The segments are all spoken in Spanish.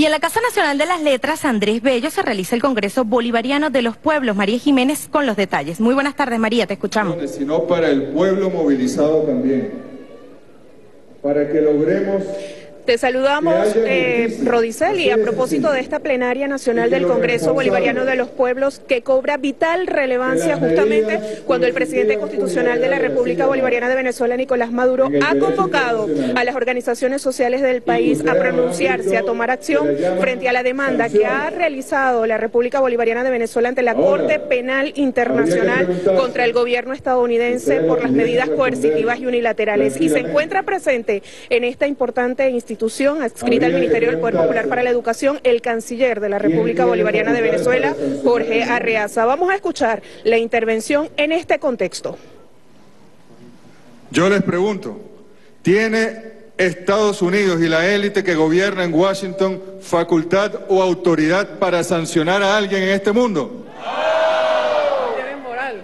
Y en la Casa Nacional de las Letras, Andrés Bello, se realiza el Congreso Bolivariano de los Pueblos. María Jiménez con los detalles. Muy buenas tardes, María, te escuchamos. Sino para el pueblo movilizado también, para que logremos... Te saludamos, Rodiceli, a propósito de esta plenaria nacional del Congreso Bolivariano de los Pueblos que cobra vital relevancia justamente cuando el presidente constitucional de la República Bolivariana de Venezuela, Nicolás Maduro, ha convocado a las organizaciones sociales del país a pronunciarse, a tomar acción frente a la demanda que ha realizado la República Bolivariana de Venezuela ante la Corte Penal Internacional contra el gobierno estadounidense por las medidas coercitivas y unilaterales. Y se encuentra presente en esta importante institución adscrita al Ministerio del Poder Popular para la Educación, el canciller de la República Bolivariana de Venezuela, Jorge Arreaza. Vamos a escuchar la intervención en este contexto. Yo les pregunto, ¿tiene Estados Unidos y la élite que gobierna en Washington facultad o autoridad para sancionar a alguien en este mundo? Tienen moral.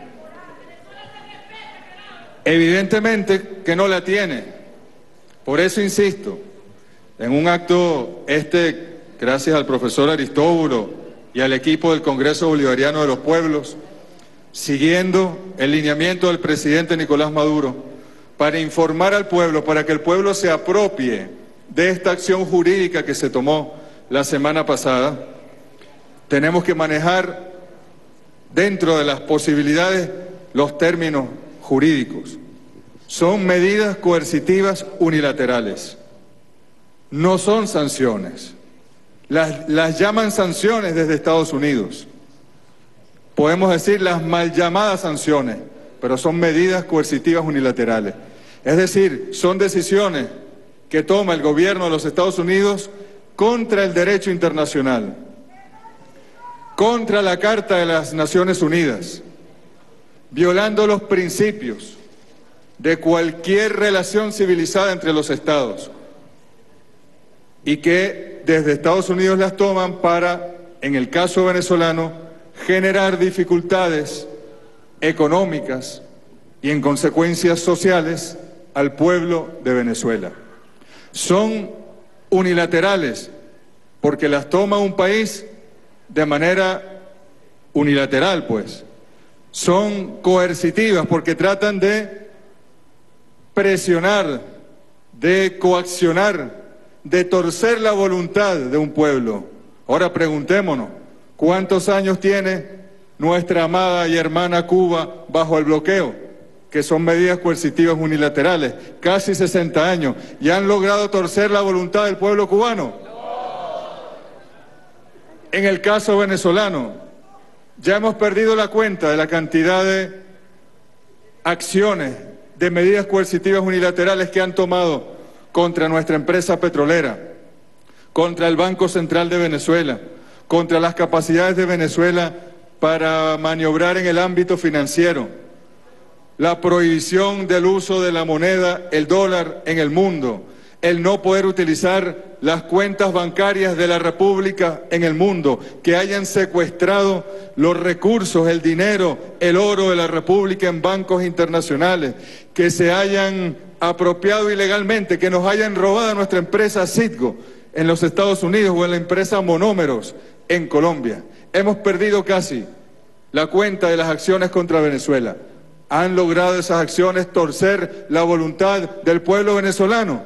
Evidentemente que no la tiene. Por eso insisto, en un acto gracias al profesor Aristóbulo y al equipo del Congreso Bolivariano de los Pueblos, siguiendo el lineamiento del presidente Nicolás Maduro, para informar al pueblo, para que el pueblo se apropie de esta acción jurídica que se tomó la semana pasada, tenemos que manejar dentro de las posibilidades los términos jurídicos. Son medidas coercitivas unilaterales. No son sanciones. Las llaman sanciones desde Estados Unidos. Podemos decir las mal llamadas sanciones, pero son medidas coercitivas unilaterales. Es decir, son decisiones que toma el gobierno de los Estados Unidos contra el derecho internacional, contra la Carta de las Naciones Unidas, violando los principios de cualquier relación civilizada entre los estados, y que desde Estados Unidos las toman para, en el caso venezolano, generar dificultades económicas y en consecuencias sociales al pueblo de Venezuela. Son unilaterales porque las toma un país de manera unilateral, pues. Son coercitivas porque tratan de presionar, de coaccionar, de torcer la voluntad de un pueblo. Ahora preguntémonos, ¿cuántos años tiene nuestra amada y hermana Cuba bajo el bloqueo? Que son medidas coercitivas unilaterales, casi 60 años, ¿y han logrado torcer la voluntad del pueblo cubano? En el caso venezolano, ya hemos perdido la cuenta de la cantidad de acciones, de medidas coercitivas unilaterales que han tomado contra nuestra empresa petrolera, contra el Banco Central de Venezuela, contra las capacidades de Venezuela para maniobrar en el ámbito financiero, la prohibición del uso de la moneda, el dólar en el mundo, el no poder utilizar las cuentas bancarias de la República en el mundo, que hayan secuestrado los recursos, el dinero, el oro de la República en bancos internacionales, que se hayan apropiado ilegalmente, que nos hayan robado nuestra empresa Citgo en los Estados Unidos o en la empresa Monómeros en Colombia. Hemos perdido casi la cuenta de las acciones contra Venezuela. ¿Han logrado esas acciones torcer la voluntad del pueblo venezolano?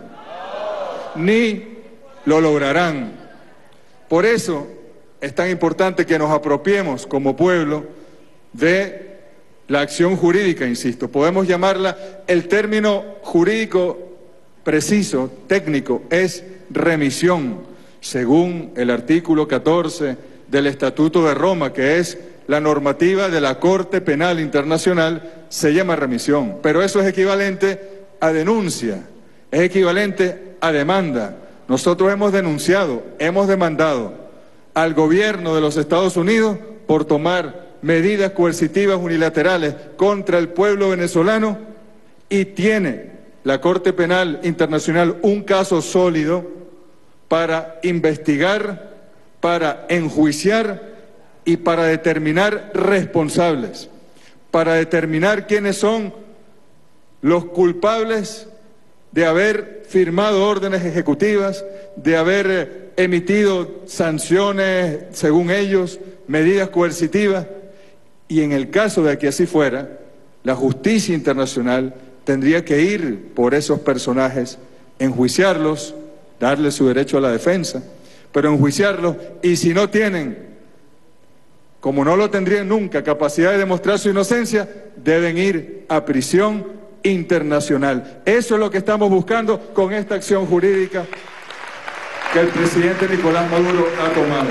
Ni lo lograrán. Por eso es tan importante que nos apropiemos como pueblo de la acción jurídica, insisto. Podemos llamarla, el término jurídico preciso, técnico, es remisión, según el artículo 14 del Estatuto de Roma, que es la normativa de la Corte Penal Internacional, se llama remisión. Pero eso es equivalente a denuncia, es equivalente a demanda. Nosotros hemos denunciado, hemos demandado al gobierno de los Estados Unidos por tomar medidas coercitivas unilaterales contra el pueblo venezolano, y tiene la Corte Penal Internacional un caso sólido para investigar, para enjuiciar y para determinar responsables, para determinar quiénes son los culpables de haber firmado órdenes ejecutivas, de haber emitido sanciones, según ellos, medidas coercitivas, y en el caso de que así fuera, la justicia internacional tendría que ir por esos personajes, enjuiciarlos, darles su derecho a la defensa, pero enjuiciarlos, y si no tienen, como no lo tendrían nunca, capacidad de demostrar su inocencia, deben ir a prisión internacional. Eso es lo que estamos buscando con esta acción jurídica que el presidente Nicolás Maduro ha tomado.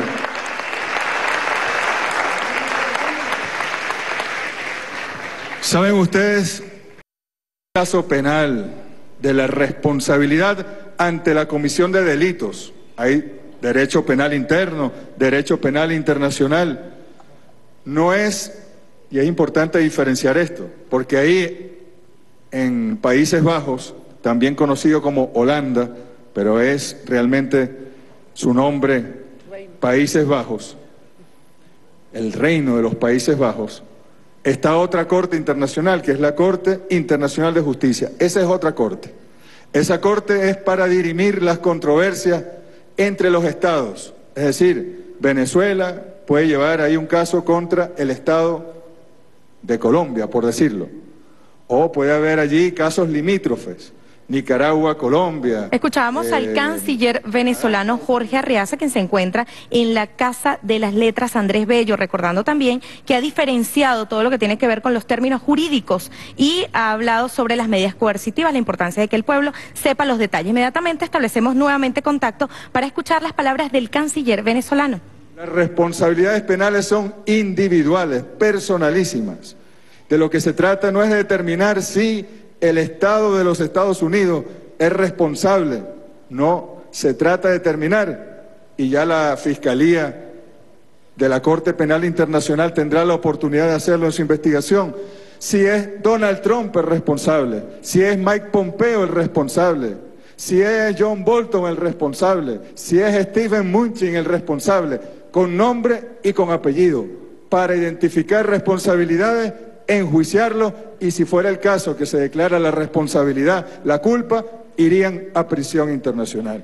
¿Saben ustedes el caso penal de la responsabilidad ante la comisión de delitos? Hay derecho penal interno, derecho penal internacional. No es, y es importante diferenciar esto, porque ahí en Países Bajos, también conocido como Holanda, pero es realmente su nombre Países Bajos, el reino de los Países Bajos, está otra corte internacional, que es la Corte Internacional de Justicia. Esa es otra corte. Esa corte es para dirimir las controversias entre los estados. Es decir, Venezuela puede llevar ahí un caso contra el Estado de Colombia, por decirlo. O puede haber allí casos limítrofes. Nicaragua, Colombia. Escuchábamos al canciller venezolano Jorge Arreaza, quien se encuentra en la Casa de las Letras Andrés Bello, recordando también que ha diferenciado todo lo que tiene que ver con los términos jurídicos y ha hablado sobre las medidas coercitivas, la importancia de que el pueblo sepa los detalles. Inmediatamente establecemos nuevamente contacto para escuchar las palabras del canciller venezolano. Las responsabilidades penales son individuales, personalísimas. De lo que se trata no es de determinar si el Estado de los Estados Unidos es responsable. No, se trata de determinar, y ya la Fiscalía de la Corte Penal Internacional tendrá la oportunidad de hacerlo en su investigación, si es Donald Trump el responsable, si es Mike Pompeo el responsable, si es John Bolton el responsable, si es Steven Mnuchin el responsable, con nombre y con apellido, para identificar responsabilidades, enjuiciarlo, y si fuera el caso que se declara la responsabilidad, la culpa, irían a prisión internacional.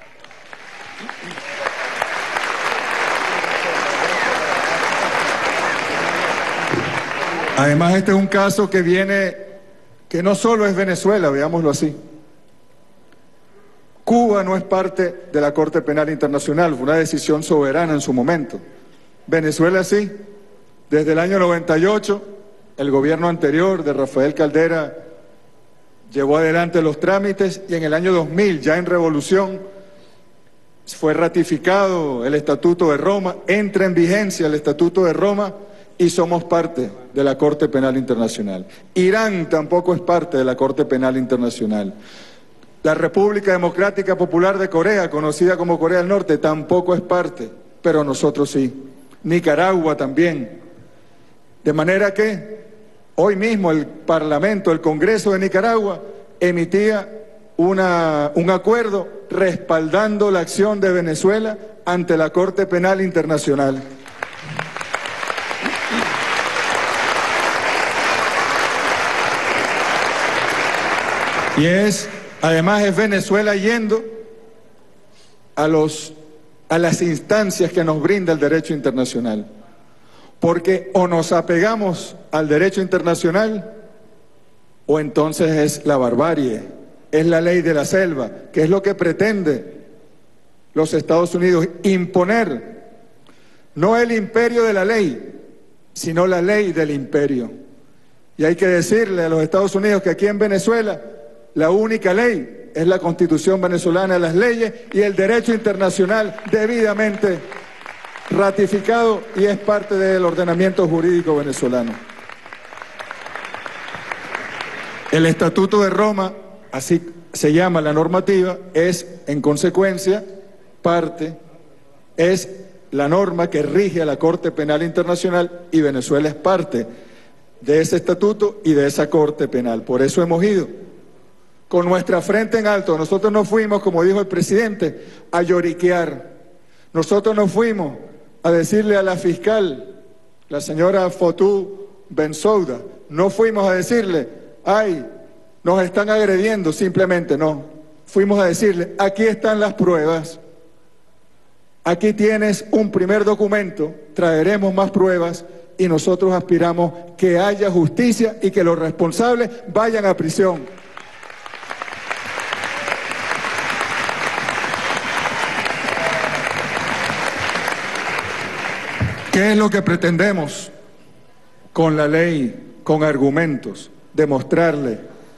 Además, este es un caso que no solo es Venezuela, veámoslo así. Cuba no es parte de la Corte Penal Internacional, fue una decisión soberana en su momento. Venezuela sí. Desde el año 98, el gobierno anterior de Rafael Caldera llevó adelante los trámites, y en el año 2000, ya en revolución, fue ratificado el Estatuto de Roma, entra en vigencia el Estatuto de Roma y somos parte de la Corte Penal Internacional. Irán tampoco es parte de la Corte Penal Internacional. La República Democrática Popular de Corea, conocida como Corea del Norte, tampoco es parte, pero nosotros sí. Nicaragua también. De manera que hoy mismo el Parlamento, el Congreso de Nicaragua, emitía un acuerdo respaldando la acción de Venezuela ante la Corte Penal Internacional. Y además es Venezuela yendo a las instancias que nos brinda el derecho internacional. Porque o nos apegamos al derecho internacional, o entonces es la barbarie, es la ley de la selva, que es lo que pretende los Estados Unidos, imponer no el imperio de la ley, sino la ley del imperio. Y hay que decirle a los Estados Unidos que aquí en Venezuela la única ley es la Constitución venezolana, las leyes y el derecho internacional debidamente ratificado, y es parte del ordenamiento jurídico venezolano. El Estatuto de Roma, así se llama la normativa, es en consecuencia es la norma que rige a la Corte Penal Internacional, y Venezuela es parte de ese estatuto y de esa Corte Penal. Por eso hemos ido con nuestra frente en alto. Nosotros no fuimos, como dijo el presidente, a lloriquear. Nosotros no fuimos a decirle a la fiscal, la señora Fatou Bensouda, no fuimos a decirle, ay, nos están agrediendo, simplemente no. Fuimos a decirle, aquí están las pruebas. Aquí tienes un primer documento, traeremos más pruebas y nosotros aspiramos que haya justicia y que los responsables vayan a prisión. ¿Qué es lo que pretendemos con la ley, con argumentos? Demostrarle,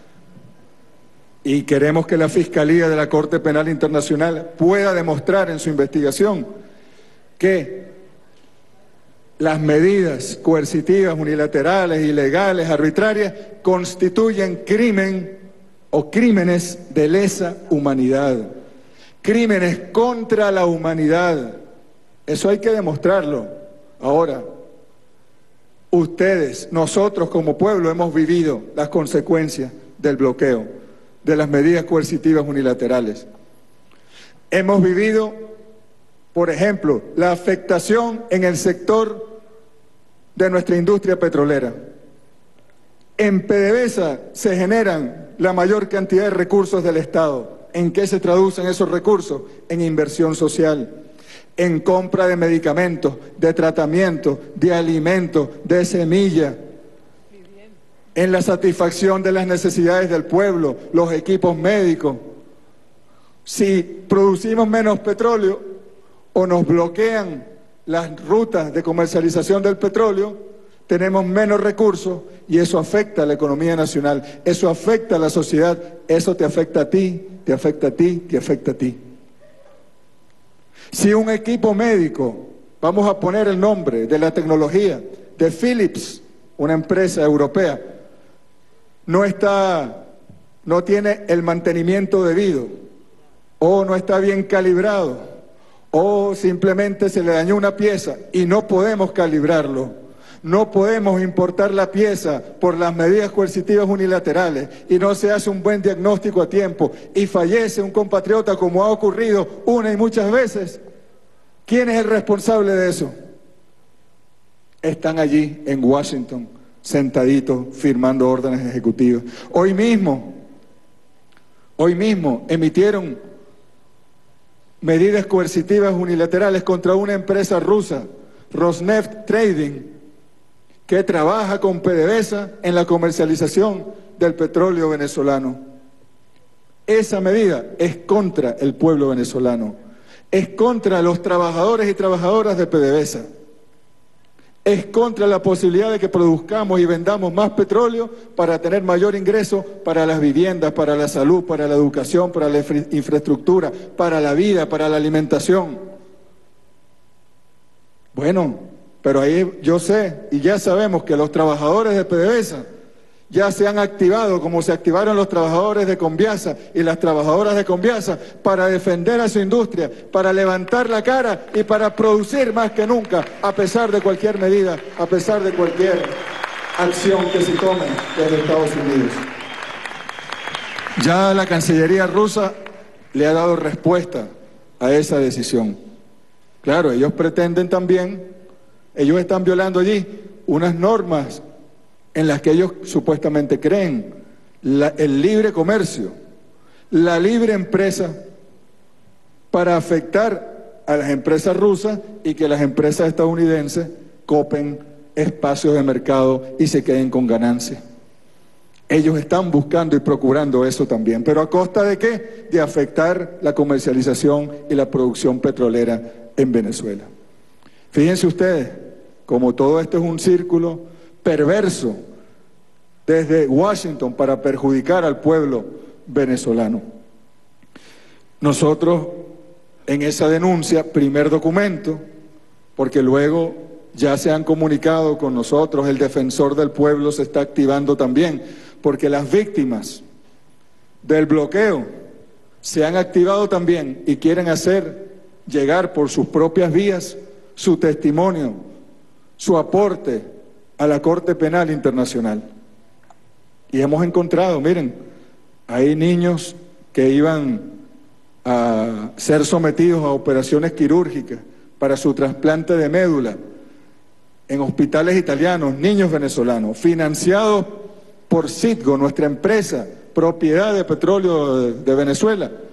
y queremos que la Fiscalía de la Corte Penal Internacional pueda demostrar en su investigación que las medidas coercitivas, unilaterales, ilegales, arbitrarias, constituyen crimen o crímenes de lesa humanidad, crímenes contra la humanidad. Eso hay que demostrarlo. Ahora, ustedes, nosotros como pueblo hemos vivido las consecuencias del bloqueo, de las medidas coercitivas unilaterales. Hemos vivido, por ejemplo, la afectación en el sector de nuestra industria petrolera. En PDVSA se generan la mayor cantidad de recursos del Estado. ¿En qué se traducen esos recursos? En inversión social, en compra de medicamentos, de tratamientos, de alimentos, de semillas, en la satisfacción de las necesidades del pueblo, los equipos médicos. Si producimos menos petróleo o nos bloquean las rutas de comercialización del petróleo, tenemos menos recursos y eso afecta a la economía nacional, eso afecta a la sociedad, eso te afecta a ti, te afecta a ti, te afecta a ti. Si un equipo médico, vamos a poner el nombre de la tecnología, de Philips, una empresa europea, no tiene el mantenimiento debido, o no está bien calibrado, o simplemente se le dañó una pieza y no podemos calibrarlo, no podemos importar la pieza por las medidas coercitivas unilaterales y no se hace un buen diagnóstico a tiempo y fallece un compatriota como ha ocurrido una y muchas veces, ¿quién es el responsable de eso? Están allí en Washington, sentaditos, firmando órdenes ejecutivas. Hoy mismo emitieron medidas coercitivas unilaterales contra una empresa rusa, Rosneft Trading, que trabaja con PDVSA en la comercialización del petróleo venezolano. Esa medida es contra el pueblo venezolano, es contra los trabajadores y trabajadoras de PDVSA, es contra la posibilidad de que produzcamos y vendamos más petróleo para tener mayor ingreso para las viviendas, para la salud, para la educación, para la infraestructura, para la vida, para la alimentación. Bueno, pero ahí yo sé y ya sabemos que los trabajadores de PDVSA ya se han activado como se activaron los trabajadores de Conviasa y las trabajadoras de Conviasa para defender a su industria, para levantar la cara y para producir más que nunca, a pesar de cualquier medida, a pesar de cualquier acción que se tome desde Estados Unidos. Ya la Cancillería rusa le ha dado respuesta a esa decisión. Claro, ellos pretenden también, ellos están violando allí unas normas en las que ellos supuestamente creen, el libre comercio, la libre empresa, para afectar a las empresas rusas y que las empresas estadounidenses copen espacios de mercado y se queden con ganancias. Ellos están buscando y procurando eso también, pero ¿a costa de qué? De afectar la comercialización y la producción petrolera en Venezuela. Fíjense ustedes, como todo esto es un círculo perverso desde Washington para perjudicar al pueblo venezolano. Nosotros en esa denuncia, primer documento, porque luego ya se han comunicado con nosotros, el defensor del pueblo se está activando también, porque las víctimas del bloqueo se han activado también y quieren hacer llegar por sus propias vías su testimonio, su aporte a la Corte Penal Internacional. Y hemos encontrado, miren, hay niños que iban a ser sometidos a operaciones quirúrgicas para su trasplante de médula en hospitales italianos, niños venezolanos, financiados por Citgo, nuestra empresa, propiedad de petróleo de Venezuela,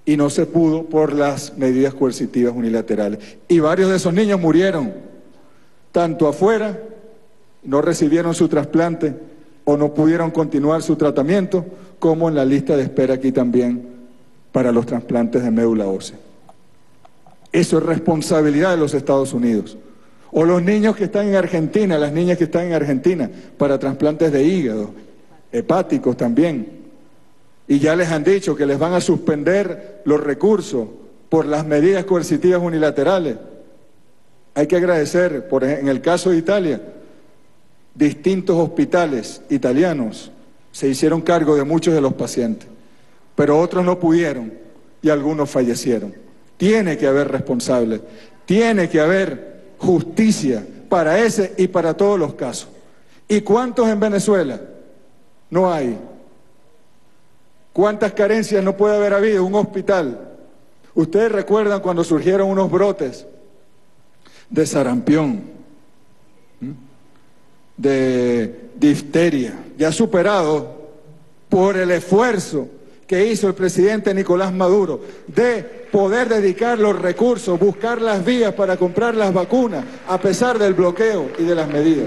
y no se pudo por las medidas coercitivas unilaterales. Y varios de esos niños murieron, tanto afuera, no recibieron su trasplante o no pudieron continuar su tratamiento, como en la lista de espera aquí también para los trasplantes de médula ósea. Eso es responsabilidad de los Estados Unidos. O los niños que están en Argentina, las niñas que están en Argentina para trasplantes de hígado, hepáticos también. Y ya les han dicho que les van a suspender los recursos por las medidas coercitivas unilaterales. Hay que agradecer, en el caso de Italia, distintos hospitales italianos se hicieron cargo de muchos de los pacientes, pero otros no pudieron y algunos fallecieron. Tiene que haber responsables, tiene que haber justicia para ese y para todos los casos. ¿Y cuántos en Venezuela? No hay. ¿Cuántas carencias no puede haber habido? Un hospital. Ustedes recuerdan cuando surgieron unos brotes de sarampión, de difteria, ya superado por el esfuerzo que hizo el presidente Nicolás Maduro de poder dedicar los recursos, buscar las vías para comprar las vacunas, a pesar del bloqueo y de las medidas.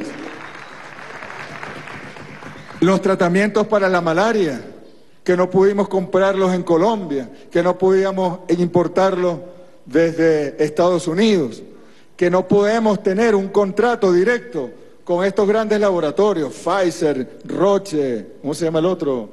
Los tratamientos para la malaria, que no pudimos comprarlos en Colombia, que no podíamos importarlos desde Estados Unidos, que no podemos tener un contrato directo con estos grandes laboratorios, Pfizer, Roche, ¿cómo se llama el otro?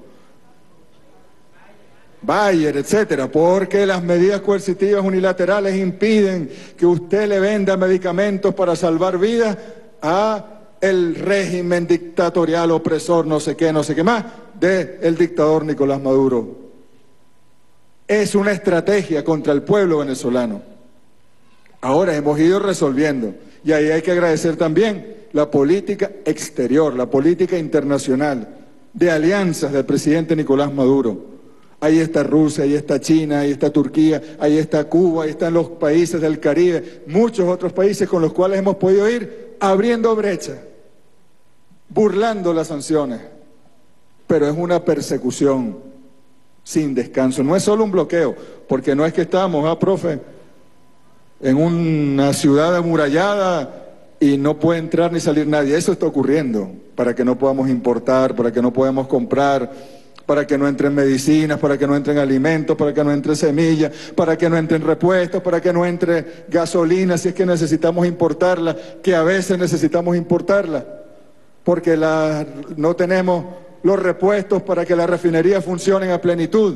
Bayer, etcétera, porque las medidas coercitivas unilaterales impiden que usted le venda medicamentos para salvar vidas a el régimen dictatorial, opresor, no sé qué más, del dictador Nicolás Maduro. Es una estrategia contra el pueblo venezolano. Ahora hemos ido resolviendo, y ahí hay que agradecer también la política exterior, la política internacional, de alianzas del presidente Nicolás Maduro. Ahí está Rusia, ahí está China, ahí está Turquía, ahí está Cuba, ahí están los países del Caribe, muchos otros países con los cuales hemos podido ir abriendo brecha, burlando las sanciones. Pero es una persecución sin descanso. No es solo un bloqueo, porque no es que estamos, profe, en una ciudad amurallada y no puede entrar ni salir nadie. Eso está ocurriendo para que no podamos importar, para que no podamos comprar, para que no entren medicinas, para que no entren alimentos, para que no entre semillas, para que no entren repuestos, para que no entre gasolina si es que necesitamos importarla, que a veces necesitamos importarla, porque no tenemos los repuestos para que las refinerías funcionen a plenitud.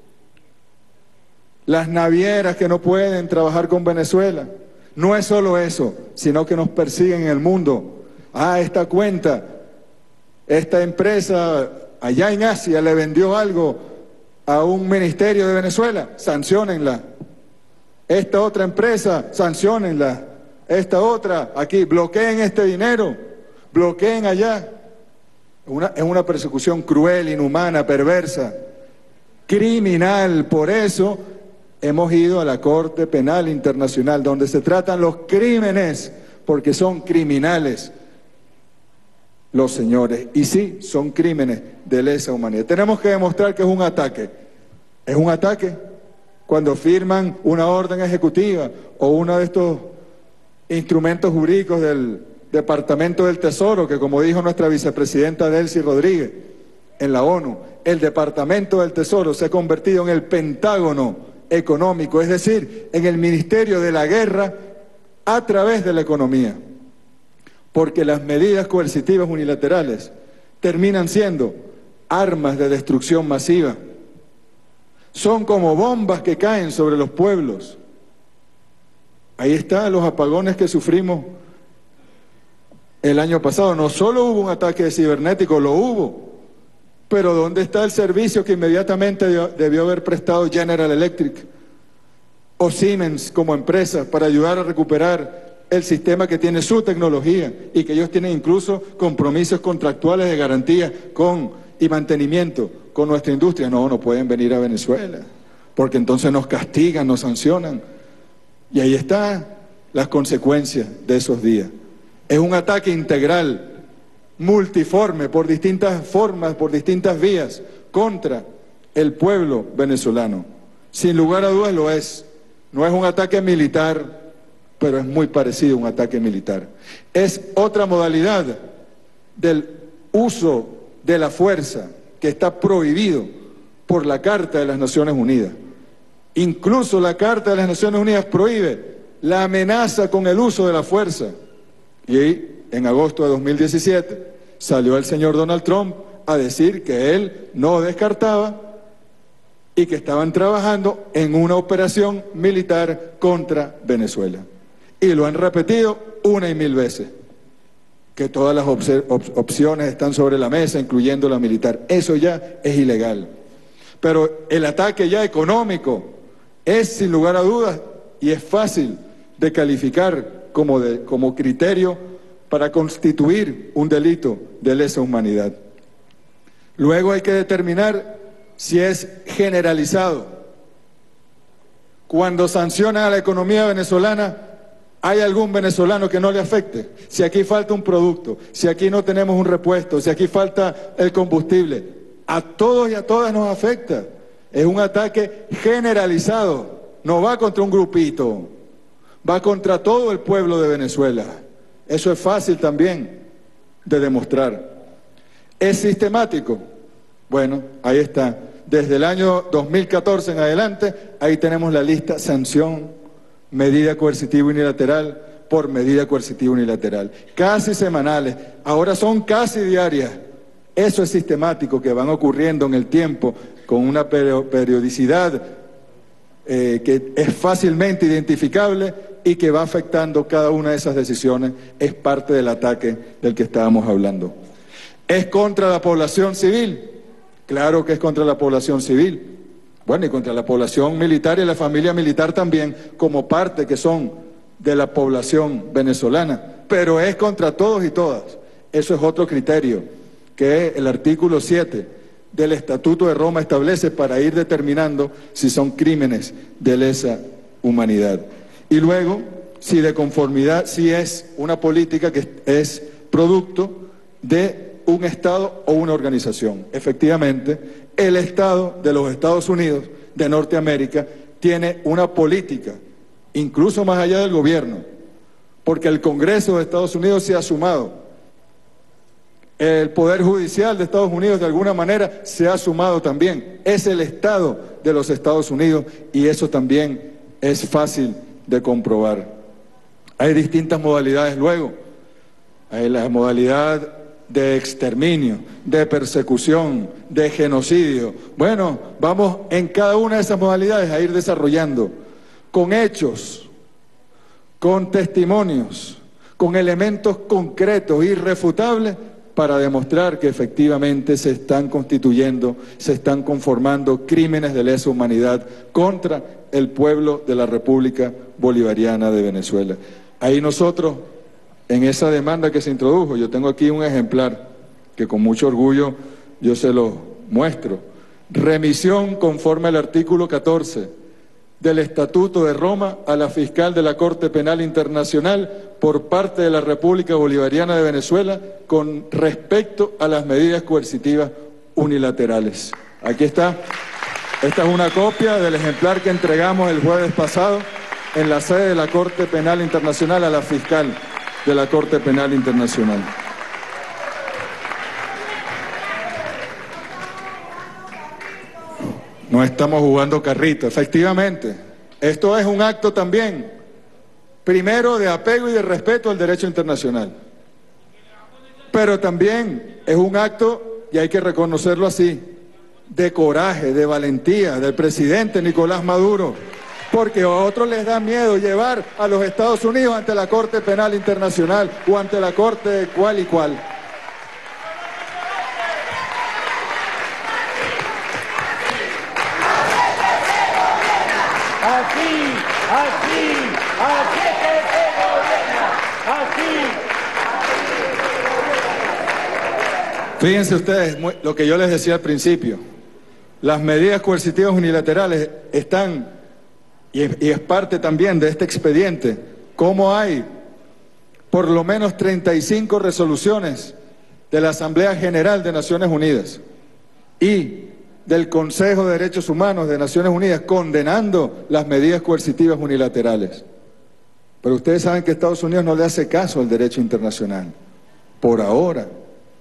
Las navieras que no pueden trabajar con Venezuela. No es solo eso, sino que nos persiguen en el mundo. Esta cuenta, esta empresa allá en Asia le vendió algo a un ministerio de Venezuela, sanciónenla. Esta otra empresa, sanciónenla. Esta otra, aquí, bloqueen este dinero, bloqueen allá. Es una persecución cruel, inhumana, perversa, criminal. Por eso hemos ido a la Corte Penal Internacional, donde se tratan los crímenes, porque son criminales los señores. Y sí, son crímenes de lesa humanidad. Tenemos que demostrar que es un ataque. Es un ataque cuando firman una orden ejecutiva o uno de estos instrumentos jurídicos del Departamento del Tesoro, que como dijo nuestra vicepresidenta Delcy Rodríguez en la ONU, el Departamento del Tesoro se ha convertido en el Pentágono económico, es decir, en el Ministerio de la Guerra a través de la economía, porque las medidas coercitivas unilaterales terminan siendo armas de destrucción masiva, son como bombas que caen sobre los pueblos. Ahí están los apagones que sufrimos el año pasado. No solo hubo un ataque cibernético, lo hubo, pero ¿dónde está el servicio que inmediatamente debió haber prestado General Electric o Siemens como empresa para ayudar a recuperar el sistema que tiene su tecnología y que ellos tienen incluso compromisos contractuales de garantía y mantenimiento con nuestra industria? No pueden venir a Venezuela, porque entonces nos castigan, nos sancionan. Y ahí están las consecuencias de esos días. Es un ataque integral, multiforme, por distintas formas, por distintas vías, contra el pueblo venezolano. Sin lugar a dudas lo es. No es un ataque militar, pero es muy parecido a un ataque militar. Es otra modalidad del uso de la fuerza que está prohibido por la Carta de las Naciones Unidas. Incluso la Carta de las Naciones Unidas prohíbe la amenaza con el uso de la fuerza. Y ahí, en agosto de 2017, salió el señor Donald Trump a decir que él no descartaba y que estaban trabajando en una operación militar contra Venezuela. Y lo han repetido una y mil veces, que todas las opciones están sobre la mesa, incluyendo la militar. Eso ya es ilegal. Pero el ataque ya económico es, sin lugar a dudas, y es fácil de calificar como criterio para constituir un delito de lesa humanidad. Luego hay que determinar si es generalizado. Cuando sancionan a la economía venezolana, ¿hay algún venezolano que no le afecte? Si aquí falta un producto, si aquí no tenemos un repuesto, si aquí falta el combustible, a todos y a todas nos afecta. Es un ataque generalizado, no va contra un grupito, va contra todo el pueblo de Venezuela. Eso es fácil también de demostrar. ¿Es sistemático? Bueno, ahí está. Desde el año 2014 en adelante, ahí tenemos la lista: sanción, medida coercitiva unilateral por medida coercitiva unilateral. Casi semanales, ahora son casi diarias. Eso es sistemático, que van ocurriendo en el tiempo con una periodicidad que es fácilmente identificable y que va afectando cada una de esas decisiones. Es parte del ataque del que estábamos hablando. ¿Es contra la población civil? Claro que es contra la población civil. Bueno, y contra la población militar y la familia militar también, como parte que son de la población venezolana. Pero es contra todos y todas. Eso es otro criterio que el artículo 7 del Estatuto de Roma establece para ir determinando si son crímenes de lesa humanidad. Y luego, si de conformidad, si es una política que es producto de un Estado o una organización. Efectivamente, el Estado de los Estados Unidos de Norteamérica tiene una política, incluso más allá del gobierno, porque el Congreso de Estados Unidos se ha sumado. El Poder Judicial de Estados Unidos de alguna manera se ha sumado también. Es el Estado de los Estados Unidos y eso también es fácil de comprobar. Hay distintas modalidades luego. Hay la modalidad de exterminio, de persecución, de genocidio. Bueno, vamos en cada una de esas modalidades a ir desarrollando con hechos, con testimonios, con elementos concretos, irrefutables, para demostrar que efectivamente se están constituyendo, se están conformando crímenes de lesa humanidad contra el pueblo de la República Bolivariana de Venezuela. Ahí nosotros, en esa demanda que se introdujo, yo tengo aquí un ejemplar que con mucho orgullo yo se lo muestro. Remisión conforme al artículo 14 del Estatuto de Roma a la fiscal de la Corte Penal Internacional por parte de la República Bolivariana de Venezuela con respecto a las medidas coercitivas unilaterales. Aquí está. Esta es una copia del ejemplar que entregamos el jueves pasado en la sede de la Corte Penal Internacional a la fiscal de la Corte Penal Internacional. No estamos jugando carrito, efectivamente. Esto es un acto también, primero de apego y de respeto al derecho internacional. Pero también es un acto, y hay que reconocerlo así, de coraje, de valentía del presidente Nicolás Maduro, porque a otros les da miedo llevar a los Estados Unidos ante la Corte Penal Internacional o ante la Corte cual y cual. Fíjense ustedes lo que yo les decía al principio. Las medidas coercitivas unilaterales están, y es parte también de este expediente, como hay por lo menos 35 resoluciones de la Asamblea General de Naciones Unidas y del Consejo de Derechos Humanos de Naciones Unidas condenando las medidas coercitivas unilaterales. Pero ustedes saben que Estados Unidos no le hace caso al derecho internacional, por ahora.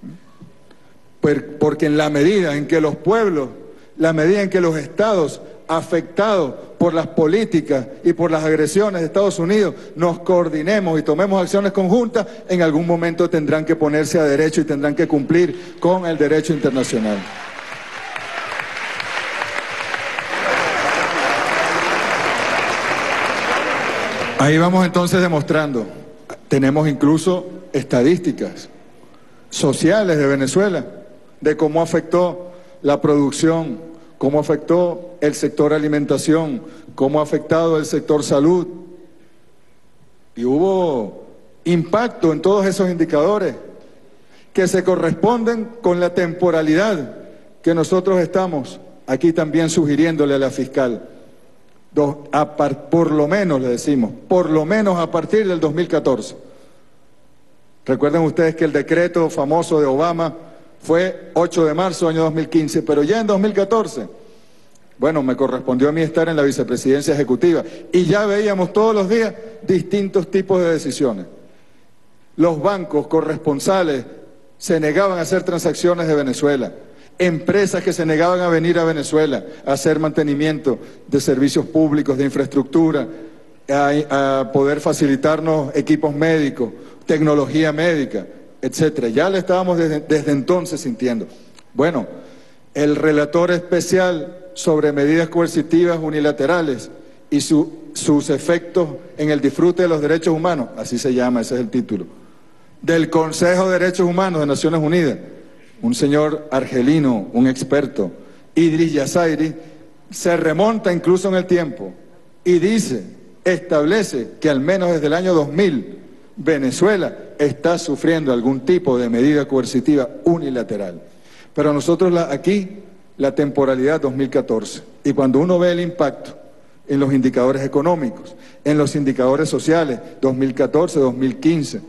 Porque en la medida en que los pueblos, la medida en que los estados afectados por las políticas y por las agresiones de Estados Unidos nos coordinemos y tomemos acciones conjuntas, en algún momento tendrán que ponerse a derecho y tendrán que cumplir con el derecho internacional. Ahí vamos entonces demostrando. Tenemos incluso estadísticas sociales de Venezuela, de cómo afectó la producción, cómo afectó el sector alimentación, cómo ha afectado el sector salud. Y hubo impacto en todos esos indicadores que se corresponden con la temporalidad que nosotros estamos aquí también sugiriéndole a la fiscal. Por lo menos, le decimos, por lo menos a partir del 2014. Recuerden ustedes que el decreto famoso de Obama fue 8 de marzo, año 2015, pero ya en 2014, bueno, me correspondió a mí estar en la vicepresidencia ejecutiva y ya veíamos todos los días distintos tipos de decisiones. Los bancos corresponsales se negaban a hacer transacciones de Venezuela, empresas que se negaban a venir a Venezuela a hacer mantenimiento de servicios públicos, de infraestructura, a poder facilitarnos equipos médicos, tecnología médica, etcétera. Ya lo estábamos desde entonces sintiendo. Bueno, el relator especial sobre medidas coercitivas unilaterales y sus efectos en el disfrute de los derechos humanos, así se llama, ese es el título, del Consejo de Derechos Humanos de Naciones Unidas, un señor argelino, un experto, Idris Yazairi, se remonta incluso en el tiempo y establece que al menos desde el año 2000 Venezuela está sufriendo algún tipo de medida coercitiva unilateral. Pero nosotros aquí la temporalidad 2014, y cuando uno ve el impacto en los indicadores económicos, en los indicadores sociales, 2014, 2015,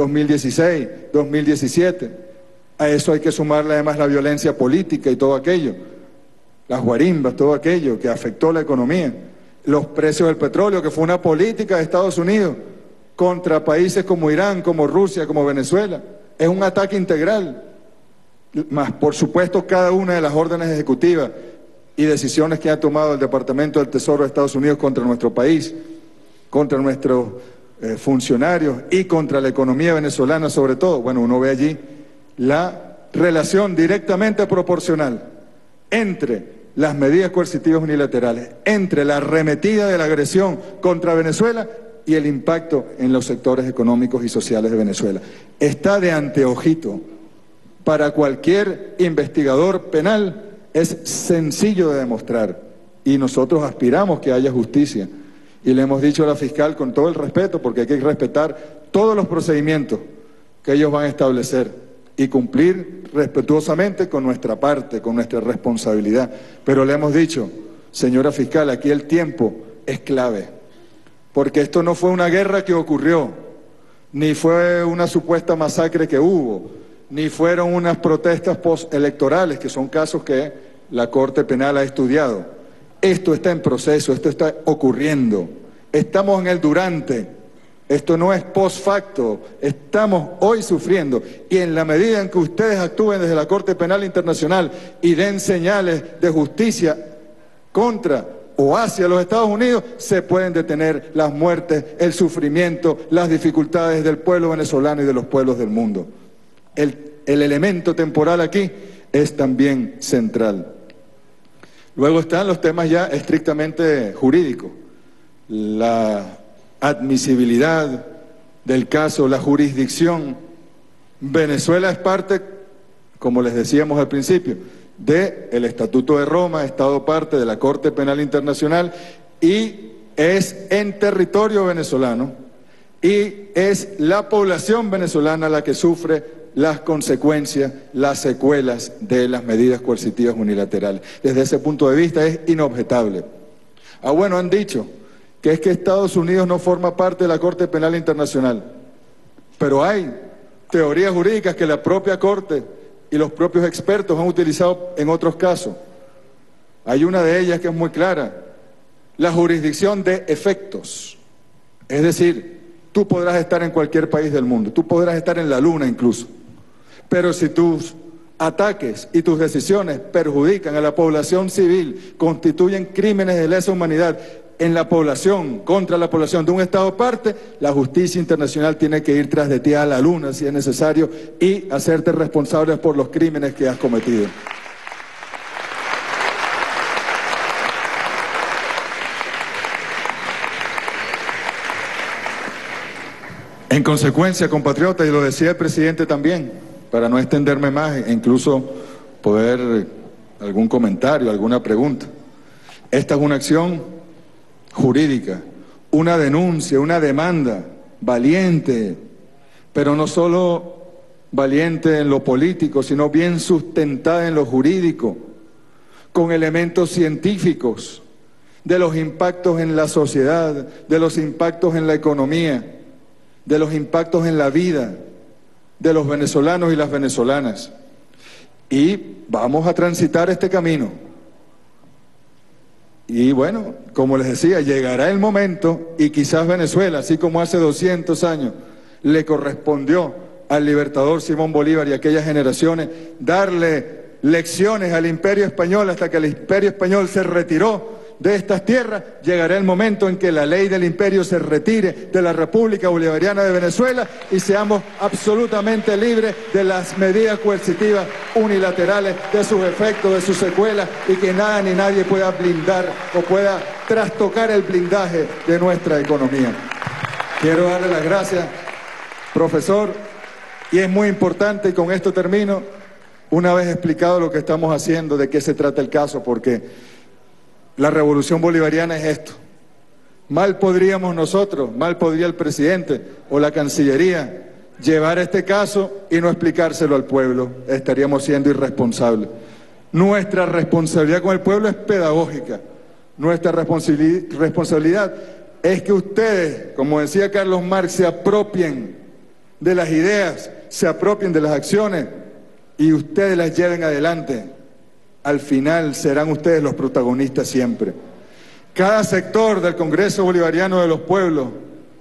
2016, 2017, a eso hay que sumarle además la violencia política y todo aquello, las guarimbas, todo aquello que afectó la economía, los precios del petróleo, que fue una política de Estados Unidos contra países como Irán, como Rusia, como Venezuela. Es un ataque integral. Más, por supuesto, cada una de las órdenes ejecutivas y decisiones que ha tomado el Departamento del Tesoro de Estados Unidos contra nuestro país, contra nuestros funcionarios y contra la economía venezolana sobre todo. Bueno, uno ve allí la relación directamente proporcional entre las medidas coercitivas unilaterales, entre la arremetida de la agresión contra Venezuela y el impacto en los sectores económicos y sociales de Venezuela. Está de anteojito. Para cualquier investigador penal es sencillo de demostrar y nosotros aspiramos que haya justicia. Y le hemos dicho a la fiscal con todo el respeto, porque hay que respetar todos los procedimientos que ellos van a establecer y cumplir respetuosamente con nuestra parte, con nuestra responsabilidad. Pero le hemos dicho, señora fiscal, aquí el tiempo es clave, porque esto no fue una guerra que ocurrió, ni fue una supuesta masacre que hubo, ni fueron unas protestas postelectorales, que son casos que la Corte Penal ha estudiado. Esto está en proceso, esto está ocurriendo. Estamos en el durante. Esto no es post facto, estamos hoy sufriendo y en la medida en que ustedes actúen desde la Corte Penal Internacional y den señales de justicia contra o hacia los Estados Unidos, se pueden detener las muertes, el sufrimiento, las dificultades del pueblo venezolano y de los pueblos del mundo. El elemento temporal aquí es también central. Luego están los temas ya estrictamente jurídicos, la admisibilidad del caso, la jurisdicción. Venezuela es parte, como les decíamos al principio, del Estatuto de Roma, Estado parte de la Corte Penal Internacional y es en territorio venezolano y es la población venezolana la que sufre las consecuencias, las secuelas de las medidas coercitivas unilaterales. Desde ese punto de vista es inobjetable. Bueno, han dicho que es que Estados Unidos no forma parte de la Corte Penal Internacional, pero hay teorías jurídicas que la propia Corte y los propios expertos han utilizado en otros casos Hay una de ellas que es muy clara: la jurisdicción de efectos. Es decir, tú podrás estar en cualquier país del mundo, tú podrás estar en la luna incluso, pero si tus ataques y tus decisiones perjudican a la población civil, constituyen crímenes de lesa humanidad en la población, contra la población de un Estado parte, la justicia internacional tiene que ir tras de ti a la luna si es necesario y hacerte responsable por los crímenes que has cometido. En consecuencia, compatriotas, y lo decía el presidente también, para no extenderme más e incluso poder algún comentario, alguna pregunta, esta es una acción jurídica, una denuncia, una demanda valiente, pero no solo valiente en lo político, sino bien sustentada en lo jurídico, con elementos científicos de los impactos en la sociedad, de los impactos en la economía, de los impactos en la vida de los venezolanos y las venezolanas. Y vamos a transitar este camino. Y bueno, como les decía, llegará el momento, y quizás Venezuela, así como hace 200 años, le correspondió al libertador Simón Bolívar y a aquellas generaciones darle lecciones al Imperio Español hasta que el Imperio Español se retiró de estas tierras, llegará el momento en que la ley del imperio se retire de la República Bolivariana de Venezuela y seamos absolutamente libres de las medidas coercitivas unilaterales, de sus efectos, de sus secuelas, y que nada ni nadie pueda blindar o pueda trastocar el blindaje de nuestra economía. Quiero darle las gracias, profesor, y es muy importante, y con esto termino, una vez explicado lo que estamos haciendo, de qué se trata el caso, porque la revolución bolivariana es esto. Mal podríamos nosotros, mal podría el presidente o la Cancillería llevar este caso y no explicárselo al pueblo. Estaríamos siendo irresponsables. Nuestra responsabilidad con el pueblo es pedagógica. Nuestra responsabilidad es que ustedes, como decía Carlos Marx, se apropien de las ideas, se apropien de las acciones y ustedes las lleven adelante. Al final serán ustedes los protagonistas siempre. Cada sector del Congreso Bolivariano de los Pueblos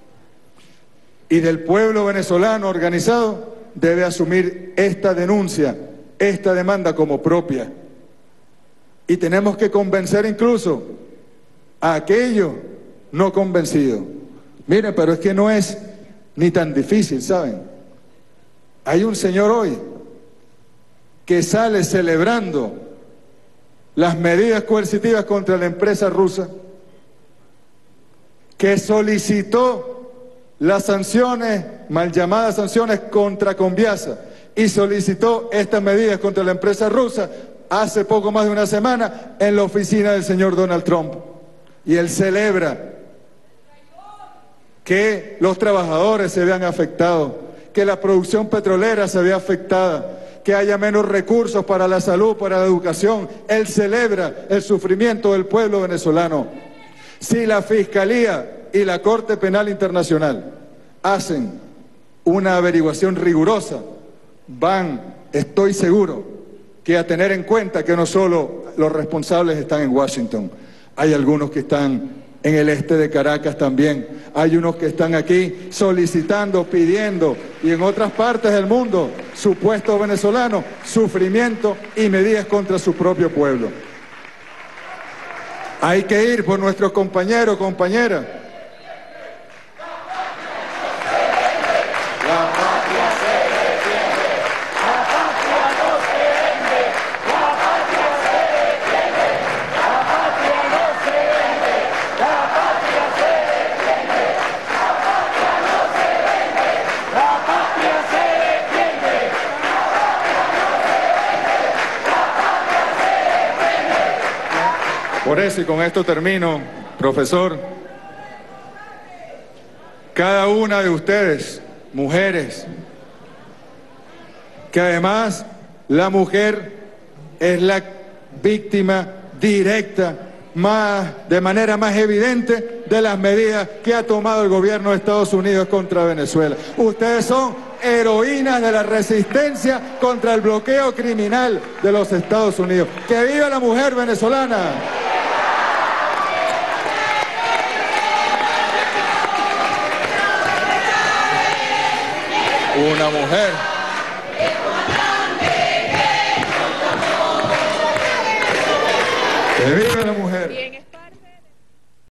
y del pueblo venezolano organizado debe asumir esta denuncia, esta demanda como propia. Y tenemos que convencer incluso a aquellos no convencidos. Miren, pero es que no es ni tan difícil, ¿saben? Hay un señor hoy que sale celebrando las medidas coercitivas contra la empresa rusa, que solicitó las sanciones, mal llamadas sanciones contra Conviasa, y solicitó estas medidas contra la empresa rusa hace poco más de una semana en la oficina del señor Donald Trump. Y él celebra que los trabajadores se vean afectados, que la producción petrolera se vea afectada, que haya menos recursos para la salud, para la educación. Él celebra el sufrimiento del pueblo venezolano. Si la Fiscalía y la Corte Penal Internacional hacen una averiguación rigurosa, van, estoy seguro, que a tener en cuenta que no solo los responsables están en Washington, hay algunos que están en el este de Caracas también, hay unos que están aquí solicitando, pidiendo, y en otras partes del mundo, su puesto venezolano, sufrimiento y medidas contra su propio pueblo. Hay que ir por nuestros compañeros, compañeras. Por eso, y con esto termino, profesor, cada una de ustedes, mujeres, que además la mujer es la víctima directa, de manera más evidente, de las medidas que ha tomado el gobierno de Estados Unidos contra Venezuela. Ustedes son heroínas de la resistencia contra el bloqueo criminal de los Estados Unidos. ¡Que viva la mujer venezolana! Una mujer. ¡Que viva la mujer!